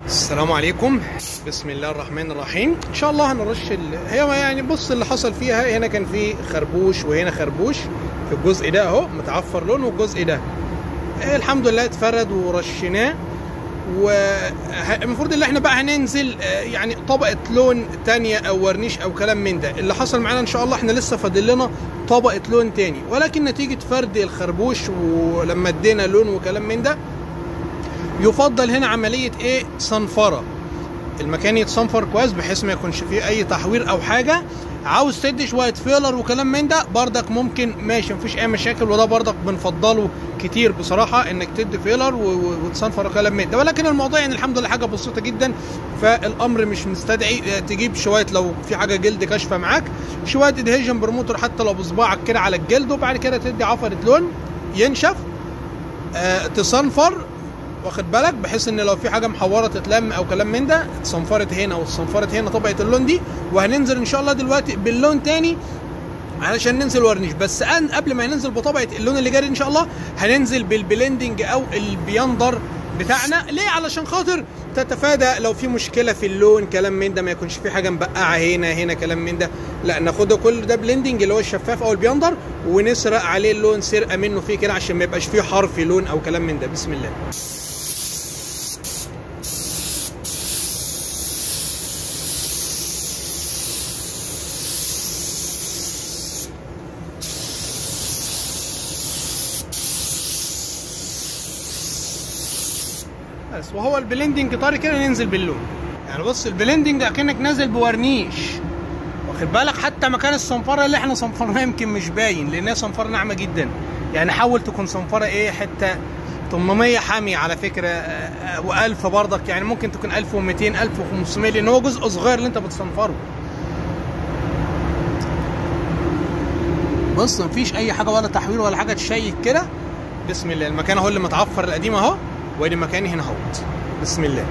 السلام عليكم. بسم الله الرحمن الرحيم. ان شاء الله هنرش هي يعني بص اللي حصل فيها. هنا كان في خربوش وهنا خربوش في الجزء ده اهو متعفر لون، والجزء ده الحمد لله اتفرد ورشيناه. والمفروض ان احنا بقى هننزل يعني طبقه لون تانية او ورنيش او كلام من ده. اللي حصل معانا ان شاء الله احنا لسه فاضل لنا طبقه لون تاني، ولكن نتيجه فرد الخربوش ولما ادينا لون وكلام من ده يفضل هنا عمليه ايه؟ صنفره. المكان يتصنفر كويس بحيث ما يكونش فيه اي تحوير او حاجه. عاوز تدي شويه فيلر وكلام من ده بردك ممكن ماشي، مفيش اي مشاكل، وده بردك بنفضله كتير بصراحه انك تدي فيلر وتصنفر وكلام من ده. ولكن الموضوع يعني الحمد لله حاجه بسيطه جدا، فالامر مش مستدعي تجيب شويه لو في حاجه جلد كاشفه معاك، شويه ادهيجن برموتر حتى لو بصباعك كده على الجلد، وبعد كده تدي عفره لون ينشف تصنفر، واخد بالك، بحيث ان لو في حاجه محوره تتلم او كلام من ده اتصنفرت هنا واتصنفرت هنا طبقه اللون دي. وهننزل ان شاء الله دلوقتي باللون تاني علشان ننزل ورنيش. بس قبل ما ننزل بطبقه اللون اللي جاري ان شاء الله هننزل بالبلندنج او البيندر بتاعنا. ليه؟ علشان خاطر تتفادى لو في مشكله في اللون كلام من ده، ما يكونش في حاجه مبقعه هنا كلام من ده، لا ناخده كل ده بلندنج اللي هو الشفاف او البيندر ونسرق عليه اللون سرقه منه فيه كده عشان ما يبقاش فيه حرف لون او كلام من ده. بسم الله. بس وهو البلندنج طري كده ننزل باللون. يعني بص البلندنج اكنك نازل بورنيش، واخد بالك، حتى مكان الصنفره اللي احنا صنفرناها يمكن مش باين لان هي صنفره ناعمه جدا. يعني حاول تكون صنفره ايه حته 800 حامي على فكره، و1000 برضك، يعني ممكن تكون 1200 1500 لان هو جزء صغير اللي انت بتصنفره. بص مفيش اي حاجه ولا تحوير ولا حاجه تشيك كده. بسم الله. المكان اهو اللي متعفر القديم اهو، وادي مكاني هنا اهوت. بسم الله.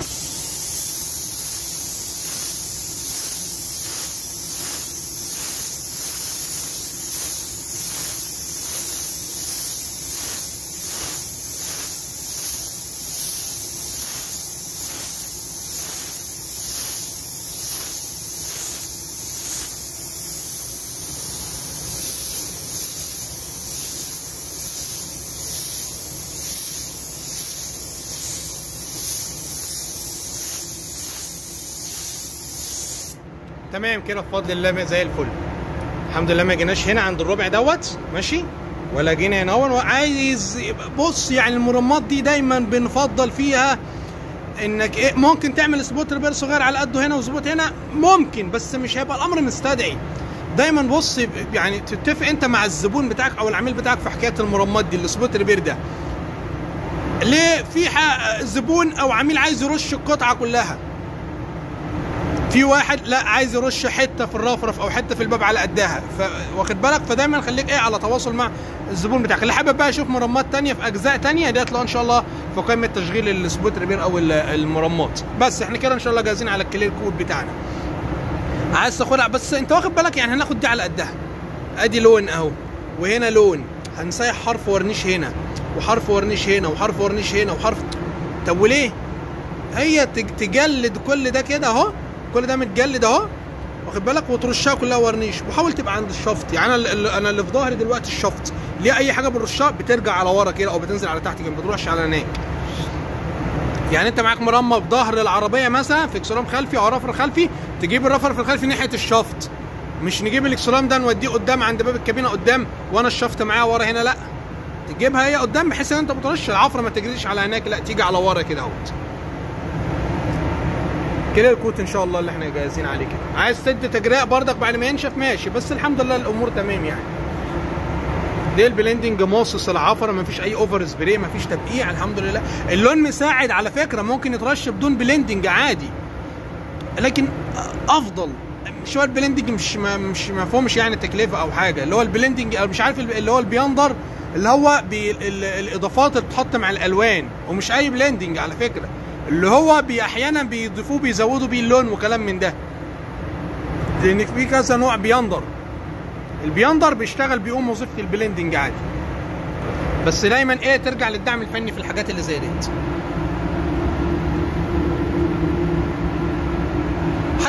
تمام كده بفضل الله زي الفل. الحمد لله ما جيناش هنا عند الربع دوت ماشي، ولا جينا هنا اهو. عايز بص يعني المرمات دي دايما بنفضل فيها انك ايه ممكن تعمل سبوت ريبير صغير على قده هنا وسبوت هنا ممكن، بس مش هيبقى الامر مستدعي. دايما بص يعني تتفق انت مع الزبون بتاعك او العميل بتاعك في حكايه المرمات دي السبوت ريبير ده. ليه؟ في زبون او عميل عايز يرش القطعه كلها، في واحد لا عايز يرش حته في الرفرف او حته في الباب على قدها، واخد بالك. فدايما خليك ايه على تواصل مع الزبون بتاعك. اللي حابب بقى يشوف مرمات تانية في اجزاء تانية دي هتلاقوا ان شاء الله في قائمه تشغيل السبوت ريبير او المرمات. بس احنا كده ان شاء الله جاهزين على الكلير كود بتاعنا. عايز تاخدها بس انت واخد بالك، يعني هناخد دي على قدها. ادي لون اهو وهنا لون، هنسيح حرف ورنيش هنا وحرف ورنيش هنا وحرف ورنيش هنا وحرف. طب وليه؟ هي تجلد كل ده كده اهو، كل ده متجلد اهو، واخد بالك، وترشها كلها ورنيش. وحاول تبقى عند الشفط. يعني انا اللي في ظهري دلوقتي الشفط، ليه اي حاجه بنرشها بترجع على ورا كده او بتنزل على تحت كده، ما بتروحش على هناك. يعني انت معاك مرمى في ظهر العربيه مثلا في اكسلام خلفي او رفر خلفي، تجيب الرفر في الخلفي ناحيه الشفط، مش نجيب الاكسلام ده نوديه قدام عند باب الكابينه قدام وانا الشفط معاه ورا هنا، لا تجيبها هي قدام بحيث ان انت بترش العفره ما تجريش على هناك، لا تيجي على ورا كده اهوت. كده الكوت ان شاء الله اللي احنا جاهزين عليه كده. عايز تدي تجريء بردك بعد ما ينشف ماشي، بس الحمد لله الامور تمام. يعني دي البلندنج ماصص العفره، ما فيش اي اوفر سبراي، ما فيش تبقيع، الحمد لله. اللون مساعد على فكره، ممكن يترش بدون بلندنج عادي، لكن افضل شويه البلندنج مش مفهومش يعني تكلفه او حاجه. اللي هو البلندنج او مش عارف اللي هو البيندر اللي هو الاضافات اللي بتتحط مع الالوان، ومش اي بلندنج على فكره، اللي هو احيانا بيضيفوه بيزودوا بيه اللون وكلام من ده، لان في كذا نوع بيندر. البيندر بيشتغل بيقوم وظيفه البلندنج عادي، بس دايما ايه ترجع للدعم الفني في الحاجات اللي زي ديت.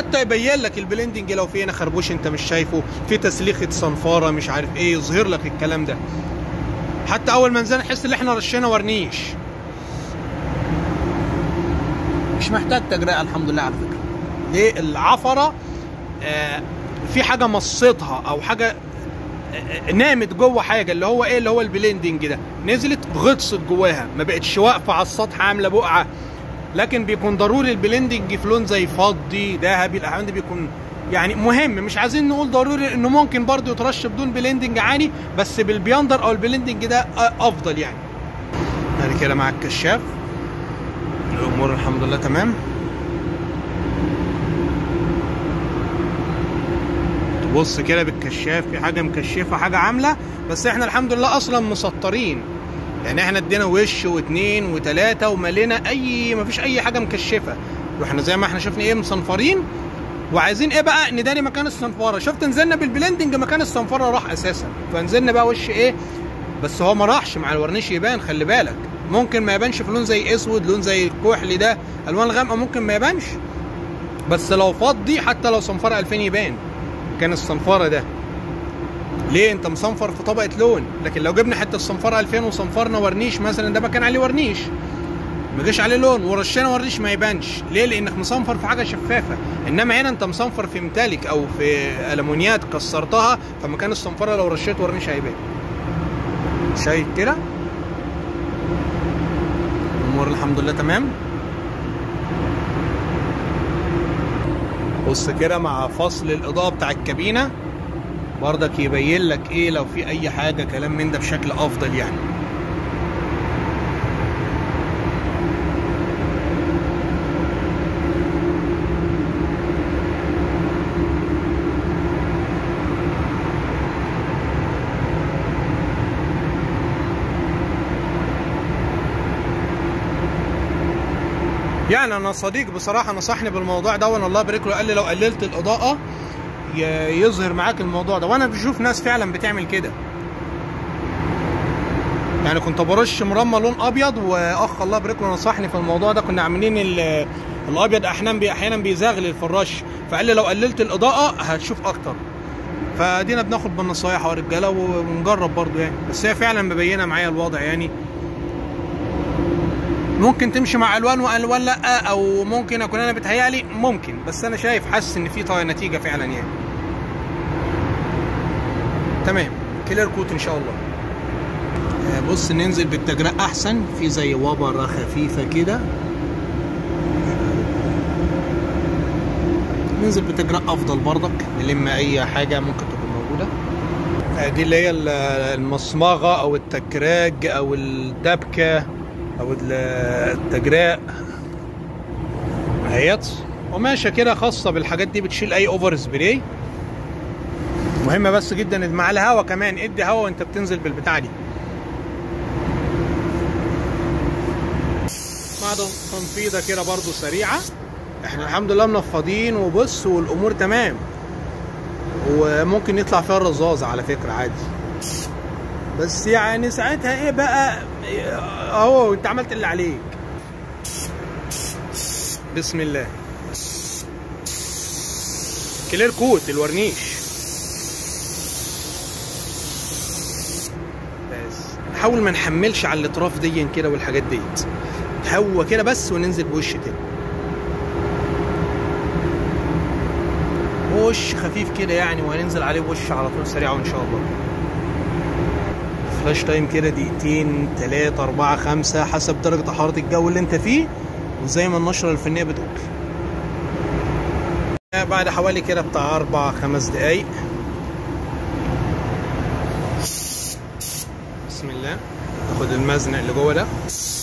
حتى يبين لك البلندنج لو في هنا خربوش انت مش شايفه، في تسليخه صنفاره مش عارف ايه، يظهر لك الكلام ده. حتى اول ما نزلنا نحس ان احنا رشينا ورنيش، مش محتاج تجرئه الحمد لله. على فكره ليه العفره في حاجه مصيتها او حاجه نامت جوه حاجه، اللي هو ايه، اللي هو البلندنج ده، نزلت غطست جواها، ما بقتش واقفه على السطح عامله بقعه. لكن بيكون ضروري البلندنج في لون زي فضي ذهبي، الاحيان دي بيكون يعني مهم. مش عايزين نقول ضروري انه ممكن برضه يترش بدون بلندنج عادي، بس بالبياندر او البلندنج ده افضل يعني. بعد كده مع الكشاف الامور الحمد لله تمام. تبص كده بالكشاف في حاجه مكشفه حاجه عامله، بس احنا الحمد لله اصلا مسطرين، يعني احنا ادينا وش واثنين وثلاثه وملينا مفيش اي حاجه مكشفه، واحنا زي ما احنا شفنا ايه مصنفرين. وعايزين ايه بقى، نداري مكان الصنفاره. شفت نزلنا بالبلندنج مكان الصنفاره راح اساسا، فنزلنا بقى وش ايه، بس هو ما راحش مع الورنيش يبان، خلي بالك ممكن ما يبانش في لون زي اسود، لون زي الكحلي ده، الوان غامقه ممكن ما يبانش، بس لو فضي حتى لو صنفره 2000 يبان كان الصنفاره ده. ليه؟ انت مصنفر في طبقه لون، لكن لو جبنا حته الصنفره 2000 وصنفرنا ورنيش مثلا، ده ما كان عليه ورنيش، ما جاش عليه لون ورشينا ورنيش ما يبانش. ليه؟ لانك مصنفر في حاجه شفافه. انما هنا انت مصنفر في ميتاليك او في المونيات كسرتها، فمكان الصنفره لو رشيت ورنيش هيبان. شايف كده؟ الامور الحمد لله تمام. بص كده مع فصل الاضاءه بتاع الكابينه برضك يبين لك ايه لو في اي حاجه كلام من ده بشكل افضل يعني. يعني انا صديق بصراحه نصحني بالموضوع ده، وانا الله يبارك له، قال لي لو قللت الاضاءه يظهر معاك الموضوع ده، وانا بشوف ناس فعلا بتعمل كده. يعني كنت برش مرمى لون ابيض، واخ الله يبارك له نصحني في الموضوع ده، كنا عاملين الابيض احيانا بيزغلل في الرش، فقال لي لو قللت الاضاءه هتشوف اكتر. فدينا بناخد بالنصايح يا رجاله ونجرب برضو يعني، بس هي فعلا مبينه معايا الوضع يعني. ممكن تمشي مع الوان والوان لا، او ممكن اكون انا بتهيالي ممكن، بس انا حاسس ان في نتيجه فعلا يعني. تمام كلير كوت ان شاء الله. بص ننزل بالتجرأة احسن، في زي وبره خفيفه كده، ننزل بتجرأة افضل برضك، نلم اي حاجه ممكن تكون موجوده. دي اللي هي المصمغه او التكراج او الدبكه او التجراء اهيت، وماشيه كده خاصه بالحاجات دي، بتشيل اي اوفر سبراي. مهمه بس جدا مع الهواء كمان، ادي هواء وانت بتنزل بالبتاعه دي. بعد تنفيضه كده برضو سريعه، احنا الحمد لله منفضين وبص والامور تمام، وممكن يطلع فيها الرذاذ على فكره عادي، بس يعني ساعتها ايه بقى، اهو انت عملت اللي عليك. بسم الله. كلير كوت الورنيش بس، نحاول ما نحملش على الاطراف دي كده والحاجات ديت، هو كده بس وننزل بوش كده، وش خفيف كده يعني، وهننزل عليه بوش على طول سريع وان شاء الله. فلاش تايم كده دقيقتين 3 4 5 حسب درجة حرارة الجو اللي انت فيه، وزي ما النشرة الفنية بتقول. بعد حوالي كده بتاع 4 5 دقايق، بسم الله، ناخد المزنق اللي جوه ده.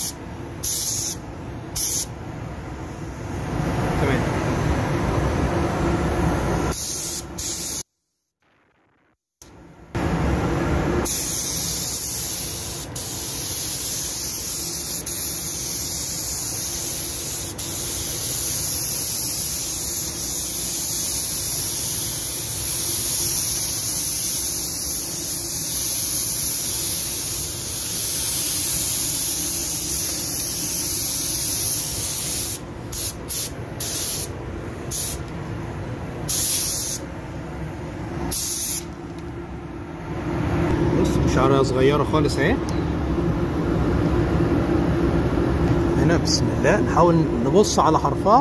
تمام. عربيه صغيره خالص اهي. هنا بسم الله نحاول نبص على حرفها.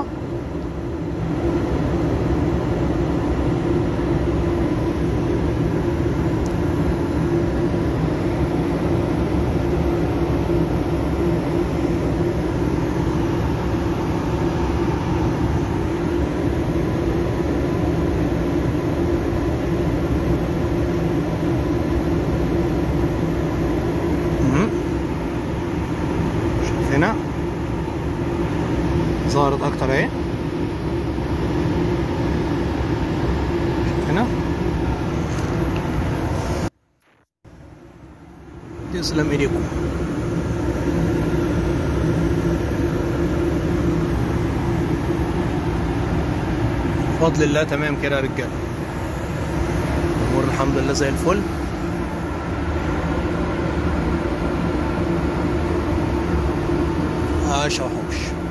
هنا ظهرت اكتر اهي. هنا تسلم ايديكم. بفضل الله تمام كده يا رجاله، الامور الحمد لله زي الفل. عاش وحوش.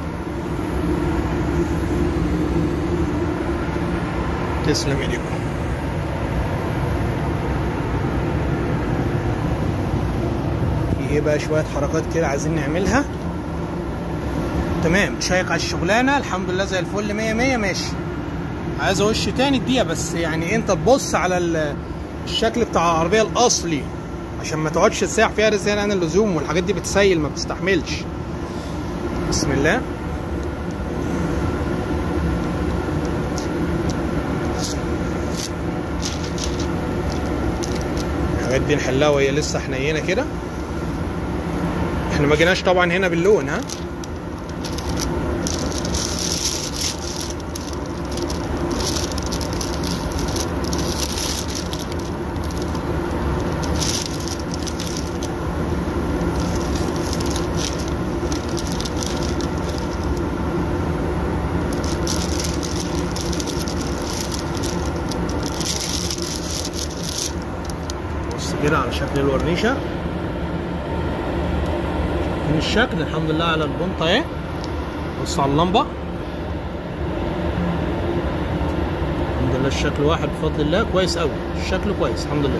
تسلم ايديكم. في ايه بقى شويه حركات كده عايزين نعملها. تمام شايق على الشغلانه الحمد لله زي الفل 100 100 ماشي. عايز وش تاني دقيقه بس، يعني انت تبص على الشكل بتاع العربيه الاصلي عشان ما تقعدش تسيح فيها رزق عن اللزوم، والحاجات دي بتسيل ما بتستحملش. بسم الله. الحاجات دي نحلها وهي لسه حنينه كده. احنا ما جيناش طبعا هنا باللون ها. كده على شكل الورنيشه. من الشكل الحمد لله على البنطه اهي. بص على اللمبه الحمد لله الشكل واحد بفضل الله كويس قوي. الشكل كويس الحمد لله.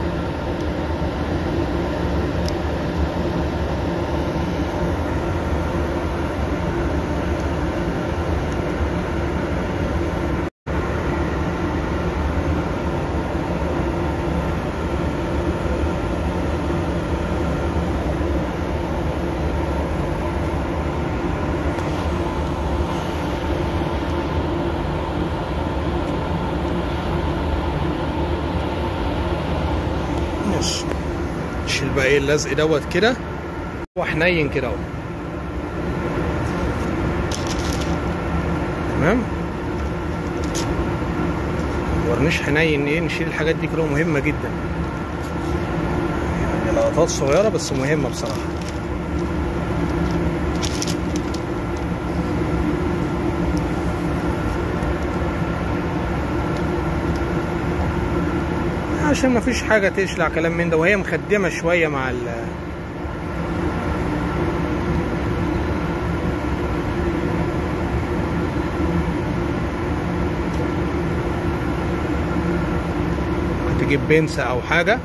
نشيل بقى ايه اللزق دوت كده وحنين كده اهو. تمام ورنيش حنين ايه. نشيل الحاجات دي كده مهمه جدا، يعني لقطات صغيره بس مهمه بصراحه. عشان ما فيش حاجة تشلع كلام من ده، وهي مخدمة شوية مع تجيب بنسة أو حاجة.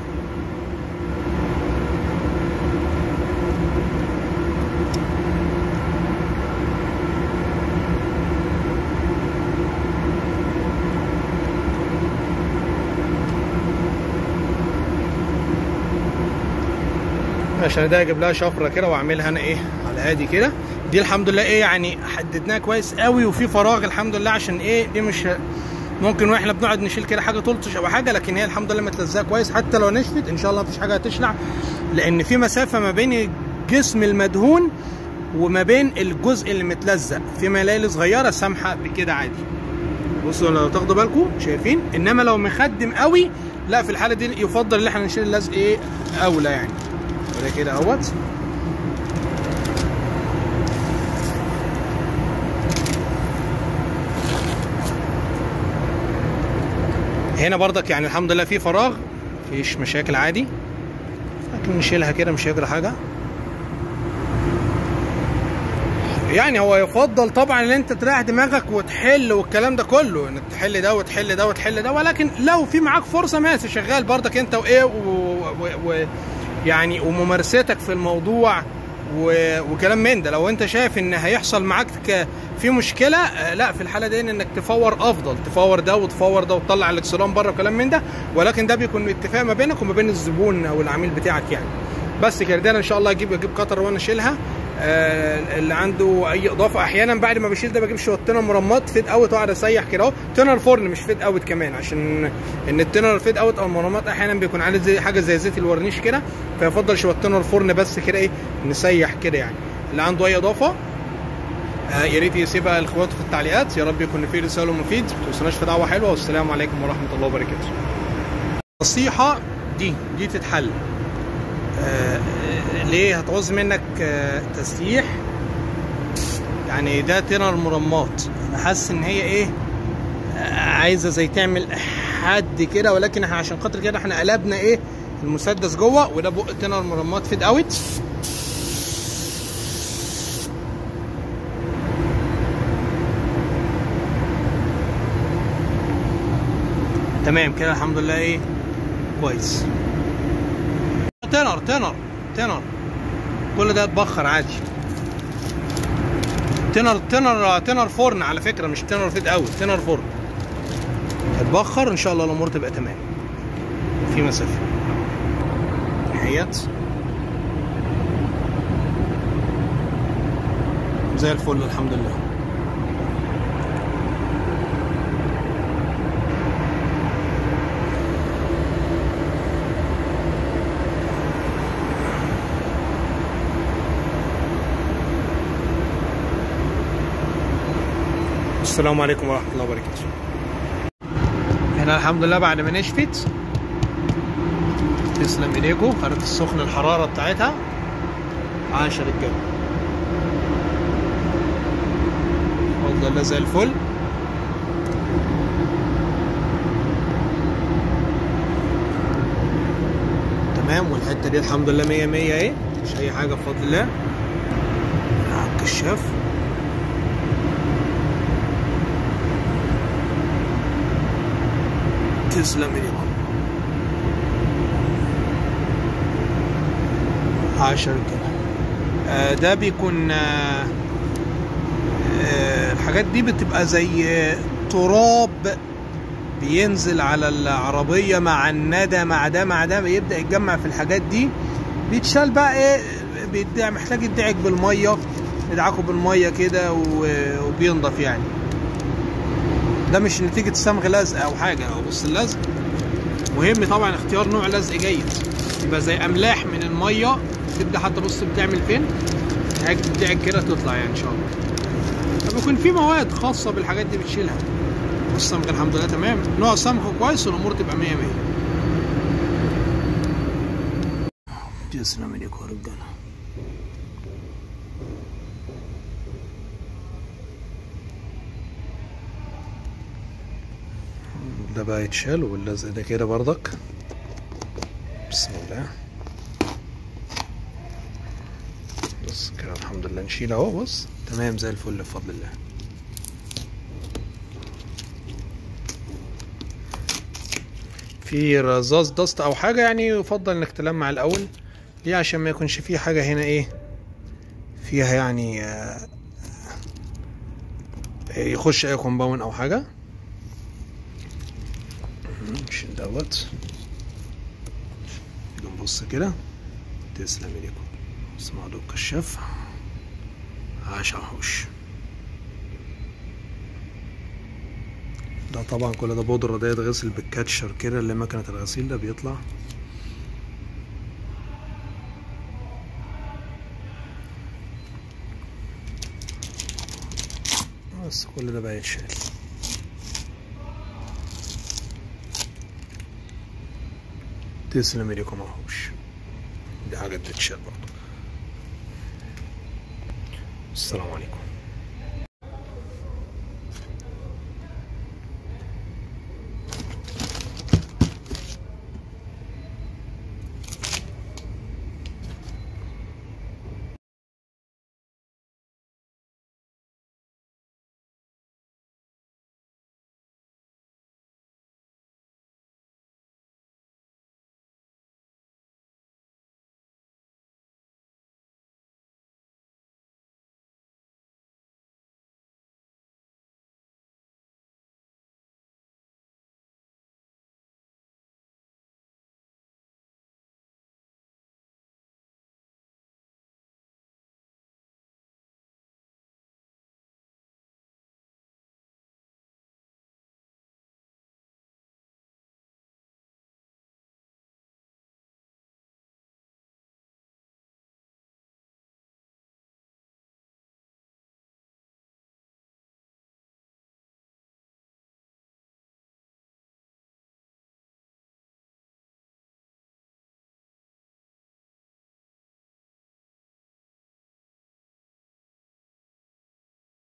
عشان ده اجيب لها شفره كده واعملها انا ايه على هادي كده. دي الحمد لله ايه يعني حددناها كويس قوي وفي فراغ الحمد لله. عشان ايه دي مش ممكن واحنا بنقعد نشيل كده حاجه تلطش او حاجه، لكن هي الحمد لله متلزقه كويس. حتى لو نشفت ان شاء الله مفيش حاجه هتشلع، لان في مسافه ما بين الجسم المدهون وما بين الجزء اللي متلزق في ملايل صغيره سامحه بكده عادي. بصوا لو تاخدوا بالكم شايفين. انما لو مخدم قوي لا، في الحاله دي يفضل ان احنا نشيل اللزق ايه اولى يعني. وده كده اهوت. هنا برضك يعني الحمد لله في فراغ مفيش مشاكل عادي، لكن نشيلها كده مش هيجرى حاجه. يعني هو يفضل طبعا ان انت تريح دماغك وتحل والكلام ده كله، انك تحل ده وتحل ده وتحل ده، ولكن لو في معاك فرصه ماشي شغال برضك انت وايه يعني وممارستك في الموضوع وكلام من ده. لو انت شايف ان هيحصل معاك في مشكله، لا، في الحاله دي انك تفور افضل، تفور ده وتفور ده وتطلع الاكسلام بره وكلام من ده، ولكن ده بيكون اتفاق ما بينك وما بين الزبون او العميل بتاعك يعني. بس كده، ده انا ان شاء الله اجيب قطر وانا اشيلها. اللي عنده اي اضافه، احيانا بعد ما بشيل ده بجيب شويه تنر مرمط فيد اوت واقعد اسيح كده اهو، تنر فرن مش فيد اوت كمان، عشان ان التنر فيد اوت او المرمط احيانا بيكون عليه زي حاجه زي زيت الورنيش كده، فيفضل شويه تنر فرن بس كده ايه، نسيح كده يعني. اللي عنده اي اضافه يا ريت يسيبها لاخواته في التعليقات. يا رب يكون في رساله مفيد، ما توصلناش في دعوه حلوه، والسلام عليكم ورحمه الله وبركاته. النصيحه دي تتحل. ليه هتعوز منك تسييح يعني؟ ده تنر مرمات، انا حاسس ان هي ايه، عايزه زي تعمل حد كده، ولكن احنا عشان خاطر كده احنا قلبنا ايه المسدس جوه، وده بق تنر مرمات فيد اوت. تمام كده الحمد لله، ايه كويس. تنر كل ده اتبخر عادي. تنر فرن على فكره، مش تنر فيد اوت، تنر فرن اتبخر، ان شاء الله الامور تبقى تمام. في مسافه نهايات زي الفل الحمد لله. السلام عليكم ورحمة الله وبركاته. هنا الحمد لله بعد ما نشفت، تسلم ايديكم، خدت السخن الحرارة بتاعتها. عاش يا رجالة، بفضل الله زي الفل. تمام، والحتة دي الحمد لله 100 100 اهي، مش أي حاجة بفضل الله. على الكشاف تسلم ايديكم. 10 كده. ده بيكون الحاجات دي بتبقى زي تراب بينزل على العربية مع الندى مع ده بيبدأ يتجمع في الحاجات دي، بيتشال بقى ايه، محتاج يدعك بالمية، ندعكه بالمية كده وبينضف يعني. ده مش نتيجة صمغ لزق أو حاجة، بص اللزق مهم طبعا، اختيار نوع لزق جيد، يبقى زي أملاح من المية، تبدأ حتى بص بتعمل فين، بتدعك كده تطلع يعني إن شاء الله. فبيكون في مواد خاصة بالحاجات دي بتشيلها. الصمغ الحمد لله تمام، نوع صمغ كويس والأمور تبقى 100 100. تسلم ايديكم يا رجالة. ده بقى يتشال، واللزق ده كده برضك. بسم الله. بص كده الحمد لله، نشيل اهو، بص تمام زي الفل بفضل الله. في رذاذ دست او حاجه يعني يفضل انك تلمع الاول، ليه؟ عشان ما يكونش فيه حاجه هنا ايه فيها يعني يخش اي كومباوند او حاجه. نشيل دوت، نبص كده. تسلم ايديكم. اسمعوا دوب كشاف. عاش عهوش. ده طبعا كل ده بودرة، ده يتغسل بالكاتشر كده اللي مكنة الغسيل ده بيطلع. بس كل ده بقى يتشال. تسلم ايديكم عهوش. دي حاجة بتتشال برضه. السلام عليكم.